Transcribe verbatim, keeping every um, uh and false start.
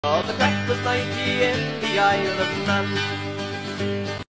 Oh, the craic was mighty in the Isle of Man.